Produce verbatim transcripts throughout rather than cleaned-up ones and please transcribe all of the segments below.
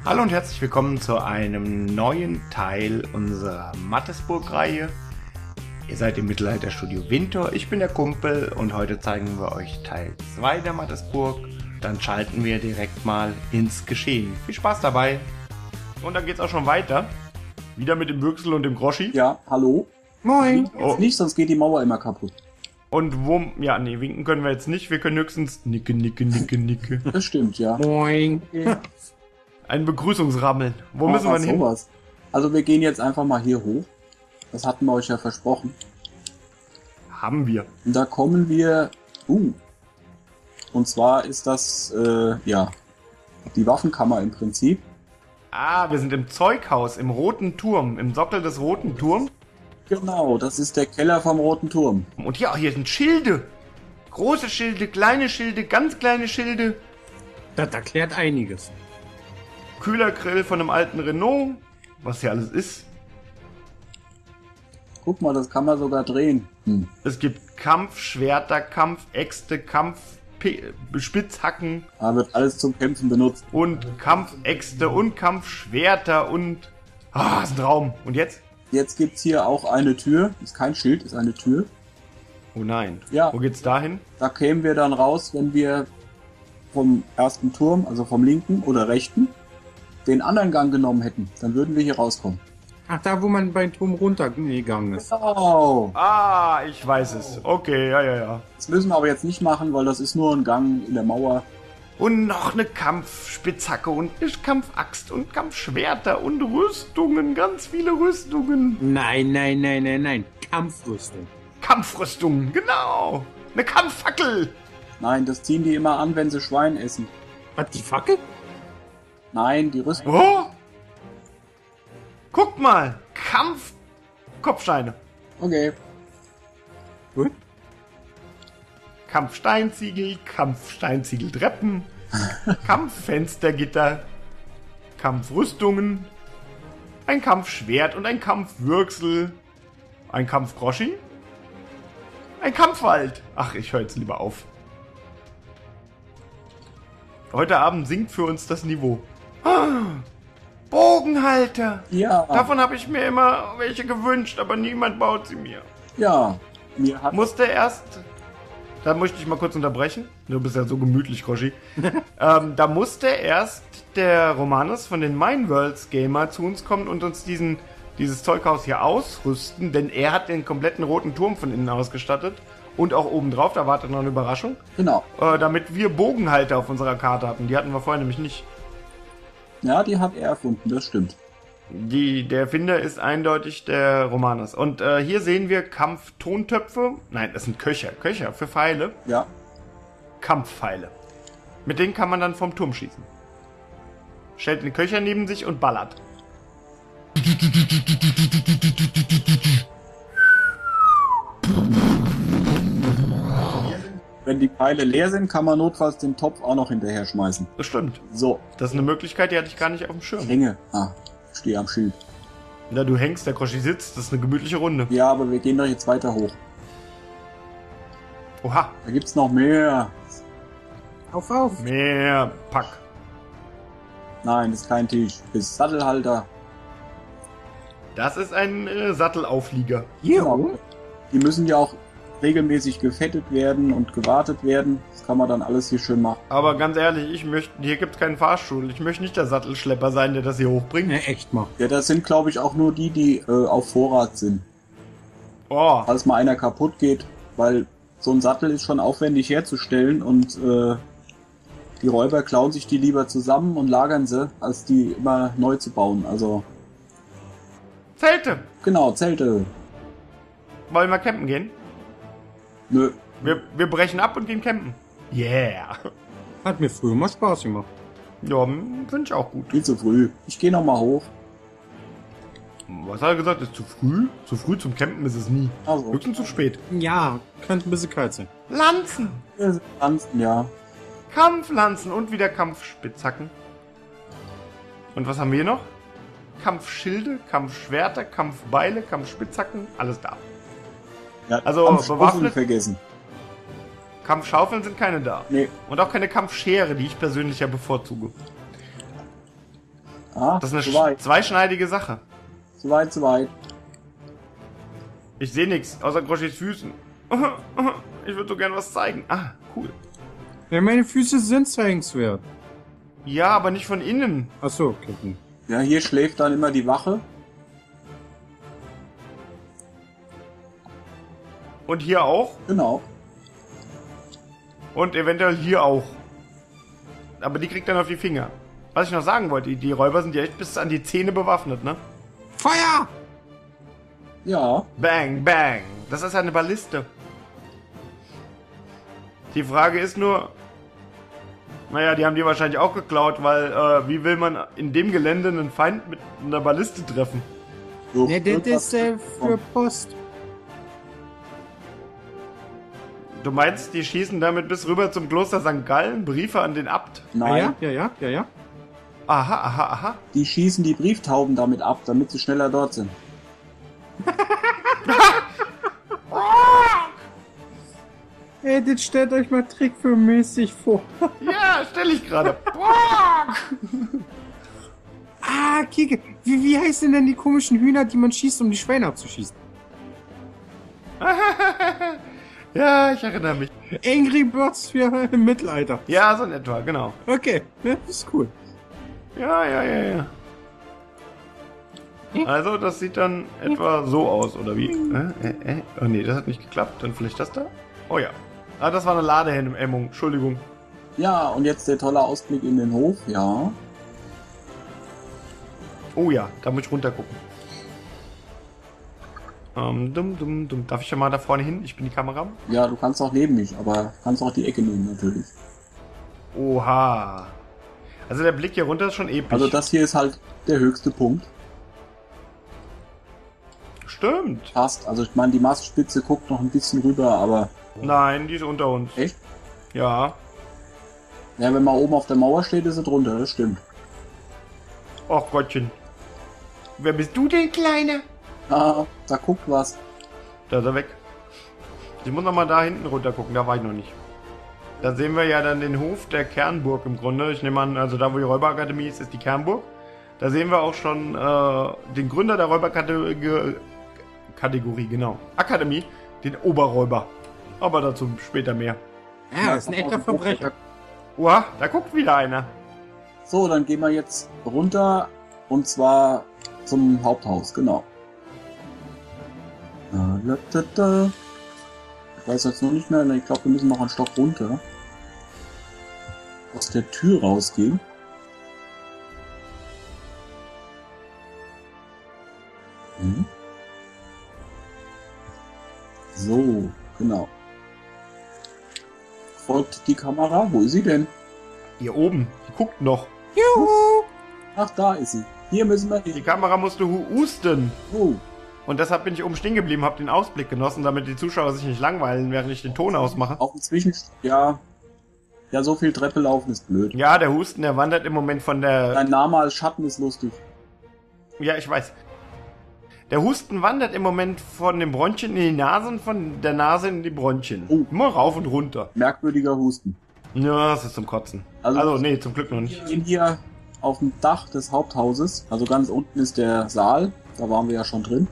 Hallo und herzlich willkommen zu einem neuen Teil unserer Mattesburg-Reihe. Ihr seid im Mittelalterstudio Winter, ich bin der Kumpel und heute zeigen wir euch Teil zwei der Mattesburg. Dann schalten wir direkt mal ins Geschehen. Viel Spaß dabei! Und dann geht's auch schon weiter. Wieder mit dem Würxel und dem Groschi. Ja, hallo. Moin. Jetzt oh. Nicht, sonst geht die Mauer immer kaputt. Und wo... Ja, nee, winken können wir jetzt nicht. Wir können höchstens nicke, nicke, nicke, nicke. Das stimmt, ja. Moin. Ein Begrüßungsrammeln. Wo ah, müssen wir denn hin? Sowas. Also wir gehen jetzt einfach mal hier hoch. Das hatten wir euch ja versprochen. Haben wir. Und da kommen wir... Uh. Und zwar ist das, äh, ja, die Waffenkammer im Prinzip. Ah, wir sind im Zeughaus, im Roten Turm, im Sockel des Roten Turms. Genau, das ist der Keller vom Roten Turm. Und ja, hier sind Schilde. Große Schilde, kleine Schilde, ganz kleine Schilde. Das erklärt einiges. Kühlergrill von einem alten Renault. Was hier alles ist. Guck mal, das kann man sogar drehen. Hm. Es gibt Kampfschwerter, Kampfäxte, Kampfspitzhacken. Da wird alles zum Kämpfen benutzt. Und Kampfäxte und Kampfschwerter und... Ah, ist ein Traum. Und jetzt? Jetzt gibt's hier auch eine Tür. Ist kein Schild, ist eine Tür. Oh nein. Ja. Wo geht's dahin? Da kämen wir dann raus, wenn wir vom ersten Turm, also vom linken oder rechten, den anderen Gang genommen hätten. Dann würden wir hier rauskommen. Ach, da wo man beim Turm runtergegangen ist. Genau. Ah, ich weiß es. Okay, ja, ja, ja. Das müssen wir aber jetzt nicht machen, weil das ist nur ein Gang in der Mauer. Und noch eine Kampfspitzhacke und eine Kampfaxt und Kampfschwerter und Rüstungen. Ganz viele Rüstungen. Nein, nein, nein, nein, nein. Kampfrüstung. Kampfrüstungen, genau. Eine Kampffackel. Nein, das ziehen die immer an, wenn sie Schwein essen. Was, die Fackel? Nein, die Rüstung. Oh! Guckt mal! Kampfkopfsteine. Okay. Gut. Kampfsteinziegel, Kampfsteinziegeltreppen, Kampffenstergitter, Kampfrüstungen, ein Kampfschwert und ein Kampfwürxel, ein Kampfgroschi, ein Kampfwald. Ach, ich höre jetzt lieber auf. Heute Abend sinkt für uns das Niveau. Ah, Bogenhalter! Ja. Davon habe ich mir immer welche gewünscht, aber niemand baut sie mir. Ja. Mir hat Musste erst... Da möchte ich mal kurz unterbrechen. Du bist ja so gemütlich, Groschi. ähm, da musste erst der Romanus von den Mineworlds Gamer zu uns kommen und uns diesen, dieses Zeughaus hier ausrüsten, denn er hat den kompletten Roten Turm von innen ausgestattet. Und auch obendrauf, da wartet noch eine Überraschung. Genau. Äh, damit wir Bogenhalter auf unserer Karte hatten. Die hatten wir vorher nämlich nicht. Ja, die hat er erfunden, das stimmt. Die, der Erfinder ist eindeutig der Romanus. Und äh, hier sehen wir Kampftontöpfe. Nein, das sind Köcher. Köcher für Pfeile. Ja. Kampfpfeile. Mit denen kann man dann vom Turm schießen. Stellt einen Köcher neben sich und ballert. Wenn die Pfeile leer sind, kann man notfalls den Topf auch noch hinterher schmeißen. Das stimmt. So. Das ist eine Möglichkeit, die hatte ich gar nicht auf dem Ich Schirm. hänge. Ah, stehe am Schild. Na, du hängst, der Groschi sitzt. Das ist eine gemütliche Runde. Ja, aber wir gehen doch jetzt weiter hoch. Oha. Da gibt's noch mehr. Auf, auf. Mehr Pack. Nein, das ist kein Tisch. Das ist Sattelhalter. Das ist ein äh, Sattelauflieger. Hier Genau. oben? Die müssen ja auch regelmäßig gefettet werden und gewartet werden. Das kann man dann alles hier schön machen. Aber ganz ehrlich, ich möchte, hier gibt's keinen Fahrstuhl. Ich möchte nicht der Sattelschlepper sein, der das hier hochbringt. Ne, echt mal. Ja, das sind, glaube ich, auch nur die, die äh, auf Vorrat sind. Oh, Falls mal einer kaputt geht, weil so ein Sattel ist schon aufwendig herzustellen und äh, die Räuber klauen sich die lieber zusammen und lagern sie, als die immer neu zu bauen. Also, Zelte. genau, Zelte. Wollen wir campen gehen? Nö. Wir, wir brechen ab und gehen campen. Yeah. Hat mir früher mal Spaß gemacht. Ja, finde ich auch gut. Viel zu früh. Ich gehe noch mal hoch. Was hat er gesagt? Ist zu früh? Zu früh zum Campen ist es nie. Also, Höchstens zu spät. Ja, könnte ein bisschen kalt sein. Lanzen. wir sind tanzen, ja. Kampflanzen und wieder Kampfspitzhacken. Und was haben wir noch? Kampfschilde, Kampfschwerter, Kampfbeile, Kampfspitzhacken, alles da. Ja, Also, Kampfschaufeln bewaffnet- vergessen. Kampfschaufeln sind keine da. Nee. Und auch keine Kampfschere, die ich persönlich ja bevorzuge. Ah, Das ist eine zu sch- weit, zweischneidige Sache. zu weit, zu weit. Ich sehe nichts, außer Groschis Füßen. Ich würde so gern was zeigen. Ah, cool. Ja, meine Füße sind zeigenswert. Ja, aber nicht von innen. Achso, okay. Hm. Ja, hier schläft dann immer die Wache. Und hier auch. Genau. Und eventuell hier auch. Aber die kriegt dann auf die Finger. Was ich noch sagen wollte, die, die Räuber sind ja echt bis an die Zähne bewaffnet, ne? Feuer! Ja. Bang, bang. Das ist eine Balliste. Die Frage ist nur... Naja, die haben die wahrscheinlich auch geklaut, weil äh, wie will man in dem Gelände einen Feind mit einer Balliste treffen? So, Ne, das irgendwas- ist äh, für Post. Du meinst, die schießen damit bis rüber zum Kloster Sankt Gallen Briefe an den Abt? Ah, Nein, ja, ja, ja, ja, ja. Aha, aha, aha. die schießen die Brieftauben damit ab, damit sie schneller dort sind. Ey, das stellt euch mal trickfilmmäßig vor. Ja, stell ich gerade. Ah, Kike. Wie, wie heißen denn die komischen Hühner, die man schießt, um die Schweine abzuschießen? Ja, ich erinnere mich. Angry Birds für äh, im Mittelalter. Ja, so in etwa, genau. Okay, ja, das ist cool. Ja, ja, ja, ja. Also, das sieht dann etwa so aus, oder wie? Äh, äh, äh. Oh nee, das hat nicht geklappt. Dann vielleicht das da? Oh ja. Ah, das war eine Ladehemmung. Entschuldigung. Ja, und jetzt der tolle Ausblick in den Hof. Ja. Oh ja, da muss ich runter gucken. Ähm, dumm, dumm, dumm. Darf ich ja mal da vorne hin? Ich bin die Kamera. Ja, du kannst auch neben mich, aber kannst auch die Ecke nehmen natürlich. Oha. Also der Blick hier runter ist schon episch. Also das hier ist halt der höchste Punkt. Stimmt. Passt. Also ich meine, die Mastspitze guckt noch ein bisschen rüber, aber Nein, die ist unter uns. echt? Ja. Ja, wenn man oben auf der Mauer steht, ist sie drunter, das stimmt. Och Gottchen. Wer bist du denn, Kleiner? Ah, da guckt was. Da ist er weg. Ich muss noch mal da hinten runter gucken, da war ich noch nicht. Da sehen wir ja dann den Hof der Kernburg im Grunde. Ich nehme an, also da wo die Räuberakademie ist, ist die Kernburg. Da sehen wir auch schon äh, den Gründer der Räuberkategorie, Kategorie, genau. Akademie, den Oberräuber. Aber dazu später mehr. Ja, das ist ein echter Verbrecher. Oha, da guckt wieder einer. So, dann gehen wir jetzt runter und zwar zum Haupthaus, genau. Da, da, da, da. Ich weiß jetzt noch nicht mehr, ich glaube, wir müssen noch einen Stock runter. Aus der Tür rausgehen. Hm. So, genau. Folgt die Kamera? Wo ist sie denn? Hier oben, die guckt noch. Juhu! Ach, da ist sie. Hier müssen wir Die hin. Kamera musste hu- husten. Oh, Und deshalb bin ich oben stehen geblieben, habe den Ausblick genossen, damit die Zuschauer sich nicht langweilen, während ich den Ton ausmache. auf dem Zwischen... Ja, ja, so viel Treppe laufen ist blöd. Ja, der Husten, der wandert im Moment von der... Dein Name als Schatten ist lustig. Ja, ich weiß. Der Husten wandert im Moment von den Bronchien in die Nase und von der Nase in die Bronchien. Oh. Immer rauf und runter. Merkwürdiger Husten. Ja, das ist zum Kotzen. Also- Also, nee, zum Glück noch nicht. Wir gehen hier auf dem Dach des Haupthauses. Also ganz unten ist der Saal. Da waren wir ja schon drin.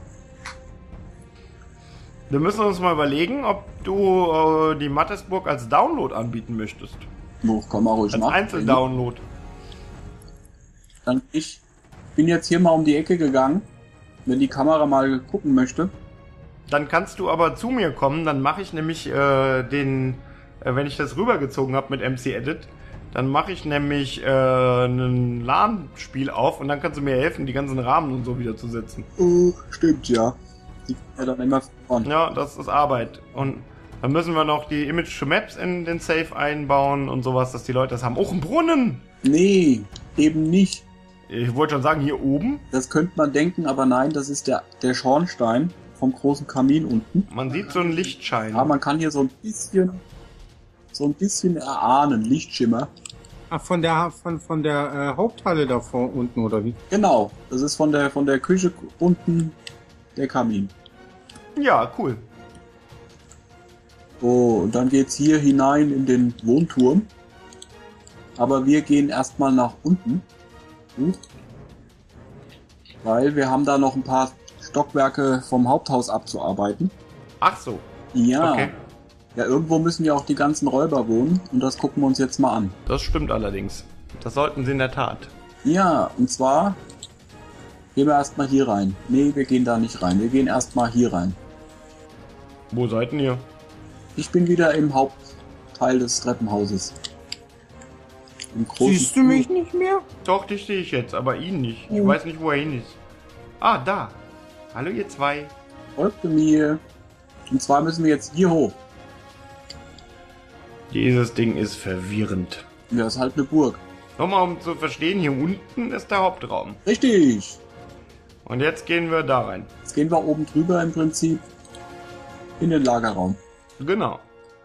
Wir müssen uns mal überlegen, ob du äh, die Mattesburg als Download anbieten möchtest. So, kann man ruhig Als machen. Einzeldownload. Dann ich bin jetzt hier mal um die Ecke gegangen. Wenn die Kamera mal gucken möchte. Dann kannst du aber zu mir kommen, dann mache ich nämlich äh, den, äh, wenn ich das rübergezogen habe mit M C Edit, dann mache ich nämlich äh, ein LAN-Spiel auf und dann kannst du mir helfen, die ganzen Rahmen und so wieder zu setzen. Oh, stimmt, ja. Die ja dann immer von. Ja, das ist Arbeit. Und dann müssen wir noch die Image to Maps in den Safe einbauen und sowas, dass die Leute das haben. Auch ein Brunnen! Nee, eben nicht. Ich wollte schon sagen, hier oben. Das könnte man denken, aber nein, das ist der, der Schornstein vom großen Kamin unten. Man sieht so einen Lichtschein. Ja, man kann hier so ein bisschen, so ein bisschen erahnen, Lichtschimmer. Ach, von der von, von der äh, Haupthalle da vor unten, oder wie? Genau, das ist von der, von der Küche unten der Kamin. Ja, cool. So, und dann geht's hier hinein in den Wohnturm. Aber wir gehen erstmal nach unten. Huch. Weil wir haben da noch ein paar Stockwerke vom Haupthaus abzuarbeiten. Ach so. Ja. Okay. Ja, irgendwo müssen ja auch die ganzen Räuber wohnen und das gucken wir uns jetzt mal an. Das stimmt allerdings. Das sollten sie in der Tat. Ja, und zwar gehen wir erstmal hier rein. Nee, wir gehen da nicht rein. Wir gehen erstmal hier rein. Wo seid denn ihr? Ich bin wieder im Hauptteil des Treppenhauses. Im großen Siehst du mich nicht mehr? Doch, dich sehe ich jetzt, aber ihn nicht. Ich Oh. weiß nicht, wo er hin ist. Ah, da. Hallo, ihr zwei. Folgt mir. Und zwar müssen wir jetzt hier hoch. Dieses Ding ist verwirrend. Ja, ist halt eine Burg. Nochmal, um zu verstehen, hier unten ist der Hauptraum. Richtig. Und jetzt gehen wir da rein. Jetzt gehen wir oben drüber im Prinzip in den Lagerraum. Genau.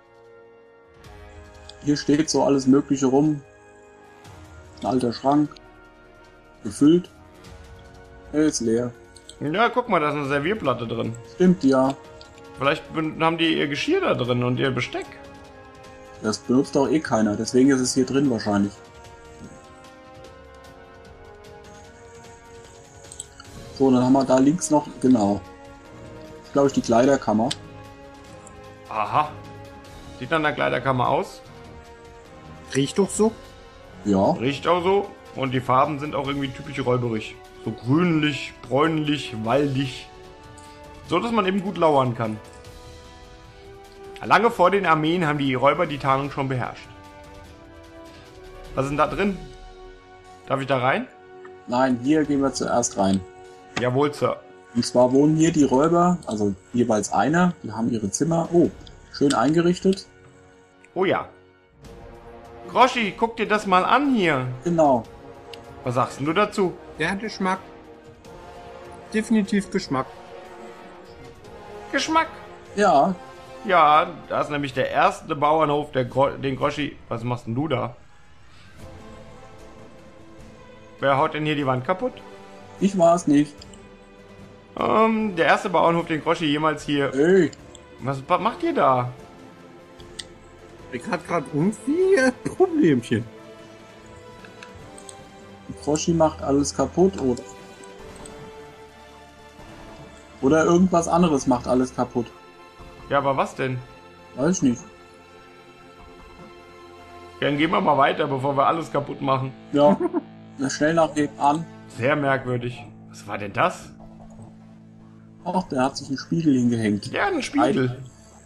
Hier steht so alles Mögliche rum. Ein alter Schrank. Gefüllt. Er ist leer. Ja, guck mal, da ist eine Servierplatte drin. Stimmt, ja. Vielleicht ben- haben die ihr Geschirr da drin und ihr Besteck. Das benutzt auch eh keiner. Deswegen ist es hier drin wahrscheinlich. So, dann haben wir da links noch, genau. Das ist, glaube ich, die Kleiderkammer. Aha. Sieht dann der Kleiderkammer aus. Riecht doch so. Ja. Riecht auch so. Und die Farben sind auch irgendwie typisch räuberig. So grünlich, bräunlich, waldig. So, dass man eben gut lauern kann. Lange vor den Armeen haben die Räuber die Tarnung schon beherrscht. Was ist denn da drin? Darf ich da rein? Nein, hier gehen wir zuerst rein. Jawohl, Sir. Und zwar wohnen hier die Räuber, also jeweils einer. Die haben ihre Zimmer. Oh, schön eingerichtet. Oh ja. Groschi, guck dir das mal an hier. Genau. Was sagst denn du dazu? Der hat Geschmack. Definitiv Geschmack. Geschmack. Ja, Ja, das ist nämlich der erste Bauernhof, der Gro den Groschi... Was machst denn du da? Wer haut denn hier die Wand kaputt? ich war es nicht. Ähm, der erste Bauernhof, den Groschi jemals hier... Ey, Was was macht ihr da? Ich hatte gerade irgendwie ein Problemchen. Froschi macht alles kaputt, oder? Oder irgendwas anderes macht alles kaputt. Ja, aber was denn? Weiß ich nicht. Dann gehen wir mal weiter, bevor wir alles kaputt machen. Ja, na, schnell nach an. Sehr merkwürdig. Was war denn das? Ach, der hat sich einen Spiegel hingehängt. Ja, ein Spiegel.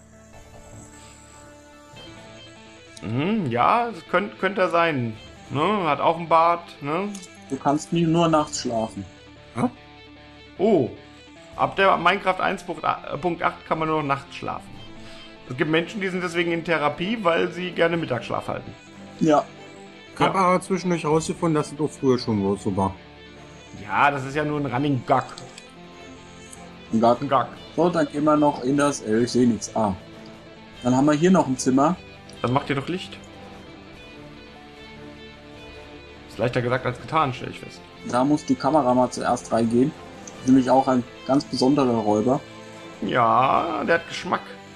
Mhm, ja, das könnte könnt er sein. Ne? Hat auch ein Bart. Ne? Du kannst nie nur nachts schlafen. Oh, ab der Minecraft eins Punkt acht kann man nur noch nachts schlafen. Es gibt Menschen, die sind deswegen in Therapie, weil sie gerne Mittagsschlaf halten. Ja, Ich habe aber zwischendurch herausgefunden, dass es auch früher schon so war. Ja, das ist ja nur ein Running Gag. im Garten. Ein Gag. So, dann gehen wir noch in das... Äh, ich sehe nichts. Ah. Dann haben wir hier noch ein Zimmer. Dann macht ihr doch Licht. Ist leichter gesagt als getan, stelle ich fest. Da muss die Kamera mal zuerst reingehen. Nämlich auch ein ganz besonderer Räuber. Ja, der hat Geschmack.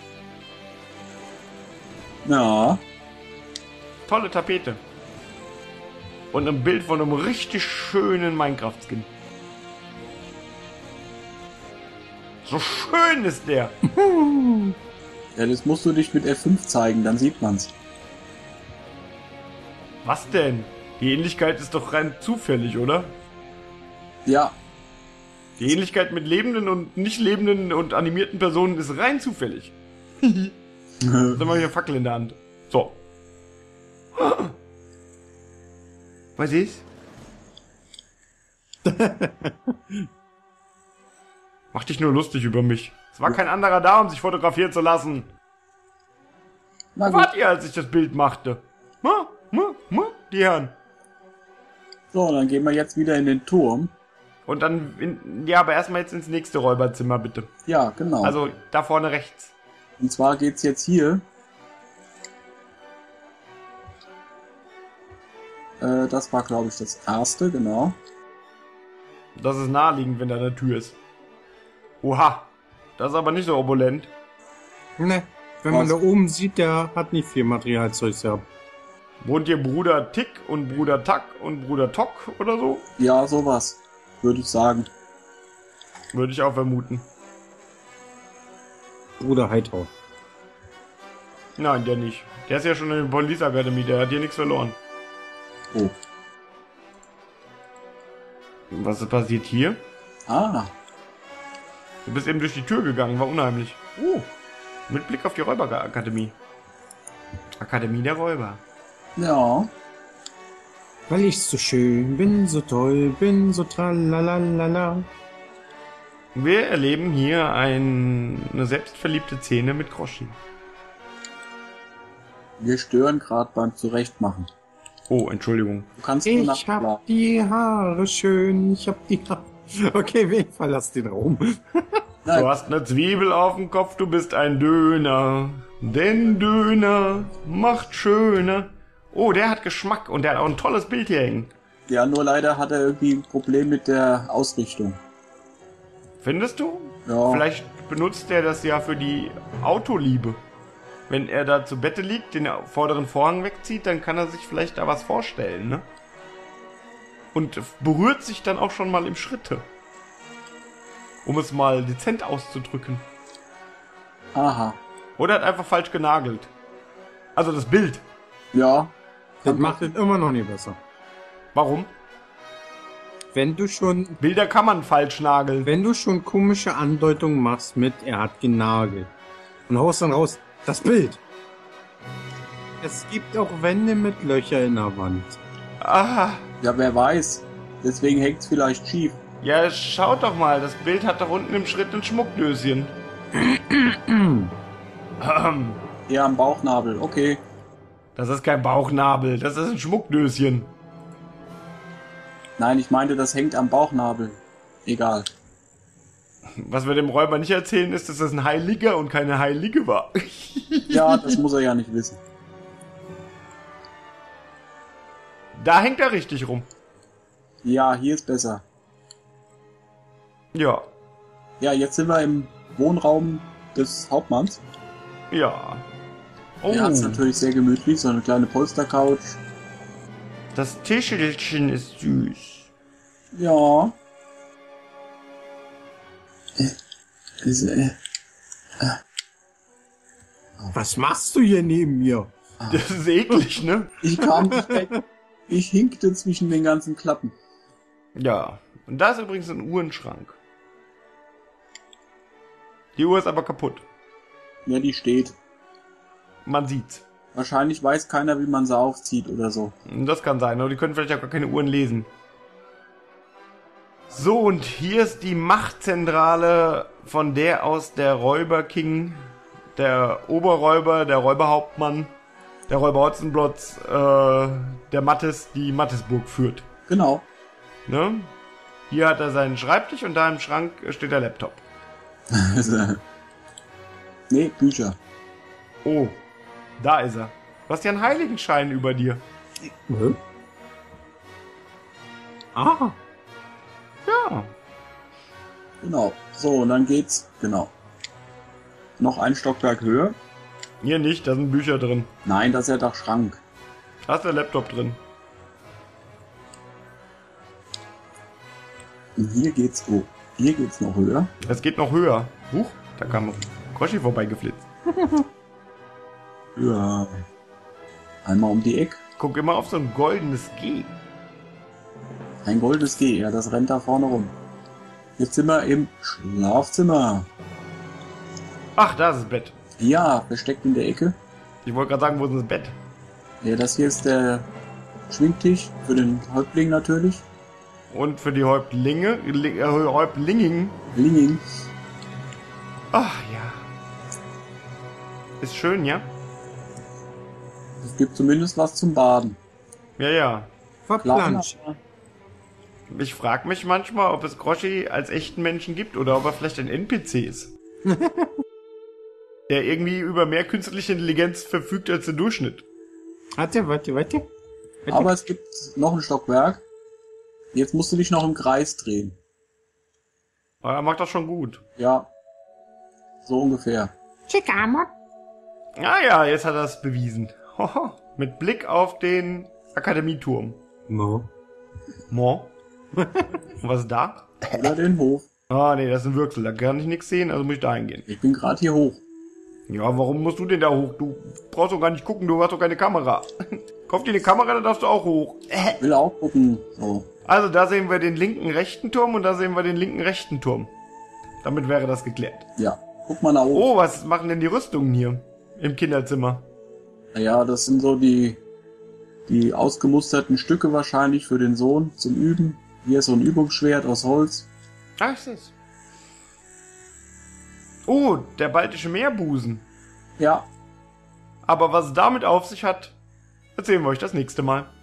Ja, Tolle Tapete. Und ein Bild von einem richtig schönen Minecraft-Skin. So schön ist der. ja, das musst du dich mit F fünf zeigen, dann sieht man's. Was denn? Die Ähnlichkeit ist doch rein zufällig, oder? Ja, Die Ähnlichkeit mit lebenden und nicht lebenden und animierten Personen ist rein zufällig. Jetzt haben wir hier eine Fackel in der Hand. So. Was ist? Mach dich nur lustig über mich. Es war kein anderer da, um sich fotografieren zu lassen. na Wo gut. wart ihr, als ich das Bild machte? Ma, ma, ma, die Herren. So, dann gehen wir jetzt wieder in den Turm. Und dann, in, ja, aber erstmal jetzt ins nächste Räuberzimmer, bitte. Ja, genau. Also, da vorne rechts. Und zwar geht's jetzt hier. Äh, das war, glaube ich, das erste, genau. Das ist naheliegend, wenn da eine Tür ist. Oha. Das ist aber nicht so opulent. Ne, wenn man Was? da oben sieht, der hat nicht viel Materialzeug gehabt. Wohnt hier Bruder Tick und Bruder Tack und Bruder Tock oder so? Ja, sowas, würde ich sagen. Würde ich auch vermuten. Bruder Hightower. Nein, der nicht. Der ist ja schon in der Police Academy, der hat hier nichts verloren. Oh. Was ist passiert hier? Ah. Du bist eben durch die Tür gegangen, war unheimlich. Oh. Mit Blick auf die Räuberakademie. Akademie der Räuber. Ja. Weil ich so schön bin, so toll bin, so tralalala. Wir erleben hier ein, eine selbstverliebte Szene mit Groschi. Wir stören gerade beim Zurechtmachen. Oh, Entschuldigung. Du kannst nur Ich nachschlagen. hab die Haare schön, ich hab die Haare... Okay, wen verlass den Raum? Nein, Du hast eine Zwiebel auf dem Kopf, du bist ein Döner. Denn Döner macht schöner. Oh, der hat Geschmack und der hat auch ein tolles Bild hier hängen. ja, nur leider hat er irgendwie ein Problem mit der Ausrichtung. Findest du? Ja. Vielleicht benutzt er das ja für die Autoliebe. Wenn er da zu Bette liegt, den vorderen Vorhang wegzieht, dann kann er sich vielleicht da was vorstellen, ne? Und berührt sich dann auch schon mal im Schritte. Um es mal dezent auszudrücken. Aha. Oder hat einfach falsch genagelt. Also das Bild. Ja. Das macht es immer noch nicht besser. Warum? Wenn du schon, Bilder kann man falsch nageln. wenn du schon komische Andeutungen machst mit, er hat genagelt. Und haust dann raus, das Bild. Es gibt auch Wände mit Löcher in der Wand. Ah, Ja, wer weiß. Deswegen hängt's vielleicht schief. ja, schaut doch mal. Das Bild hat doch unten im Schritt ein Schmuckdöschen. Ähm, Eher am Bauchnabel. Okay. Das ist kein Bauchnabel, das ist ein Schmuckdöschen. Nein, ich meinte, das hängt am Bauchnabel. Egal. Was wir dem Räuber nicht erzählen, ist, dass das ein Heiliger und keine Heilige war. Ja, das muss er ja nicht wissen. Da hängt er richtig rum. Ja, hier ist besser. Ja, Ja, jetzt sind wir im Wohnraum des Hauptmanns. ja. Oh, Er hat's natürlich sehr gemütlich, so eine kleine Polstercouch. das Tischchen ist süß. Ja. Äh, ist, äh, Was machst du hier neben mir? Das ist eklig, ne? ich kam nicht weg. Ich hinkte zwischen den ganzen Klappen. Ja. Und da ist übrigens ein Uhrenschrank. Die Uhr ist aber kaputt. Ja, die steht. Man sieht's. Wahrscheinlich weiß keiner, wie man sie aufzieht oder so. Das kann sein, aber die können vielleicht auch gar keine Uhren lesen. So, und hier ist die Machtzentrale, von der aus der Räuber-King, der Oberräuber, der Räuberhauptmann, der Räuber Hotzenplotz, äh, der Mattes, die Mattesburg führt. Genau. Ne? Hier hat er seinen Schreibtisch und da im Schrank steht der Laptop. Nee, Bücher. Oh, da ist er. Du hast ja einen Heiligenschein über dir. Hä? Ah, Ja. Genau. So, und dann geht's, genau. Noch ein Stockwerk höher. Hier nicht, da sind Bücher drin. Nein, das ist ja doch Schrank. Da ist der Laptop drin. Und hier geht's, oh, hier geht's noch höher. Es geht noch höher. Huch, da kam Groschi vorbeigeflitzt. Ja. Einmal um die Ecke. Guck immer auf so ein goldenes G. Ein goldes G, ja, das rennt da vorne rum. Jetzt sind wir im Schlafzimmer. Ach, da ist das Bett. Ja, versteckt in der Ecke. Ich wollte gerade sagen, wo ist denn das Bett? Ja, das hier ist der Schwingtisch für den Häuptling natürlich. Und für die Häuptlinge, Li- äh, Häuptlinging. Linging. Ach ja. Ist schön, ja? Es gibt zumindest was zum Baden. Ja, ja. verplanscht. Klar, Ich frage mich manchmal, ob es Groschi als echten Menschen gibt oder ob er vielleicht ein N P C ist. Der irgendwie über mehr künstliche Intelligenz verfügt als der Durchschnitt. Warte, warte, warte. warte. aber es gibt noch ein Stockwerk. Jetzt musst du dich noch im Kreis drehen. Aber er macht das schon gut. Ja. So ungefähr. Chickama. Ah ja, jetzt hat er es bewiesen. Hoho, mit Blick auf den Akademieturm. No. Mo. Und was ist da? Oder den Hof. Ah, nee, das ist ein Würxel, da kann ich nichts sehen, also muss ich da hingehen. Ich bin gerade hier hoch. Ja, warum musst du denn da hoch? Du brauchst doch gar nicht gucken, du hast doch keine Kamera. Kauf dir eine Kamera, dann darfst du auch hoch. Ich will auch gucken. So. Also, da sehen wir den linken rechten Turm und da sehen wir den linken rechten Turm. Damit wäre das geklärt. Ja, guck mal nach oben. Oh, was machen denn die Rüstungen hier im Kinderzimmer? Ja, das sind so die, die ausgemusterten Stücke wahrscheinlich für den Sohn zum Üben. Hier ist so ein Übungsschwert aus Holz. Ah, ich seh's. Oh, der baltische Meerbusen. Ja, Aber was es damit auf sich hat, erzählen wir euch das nächste Mal.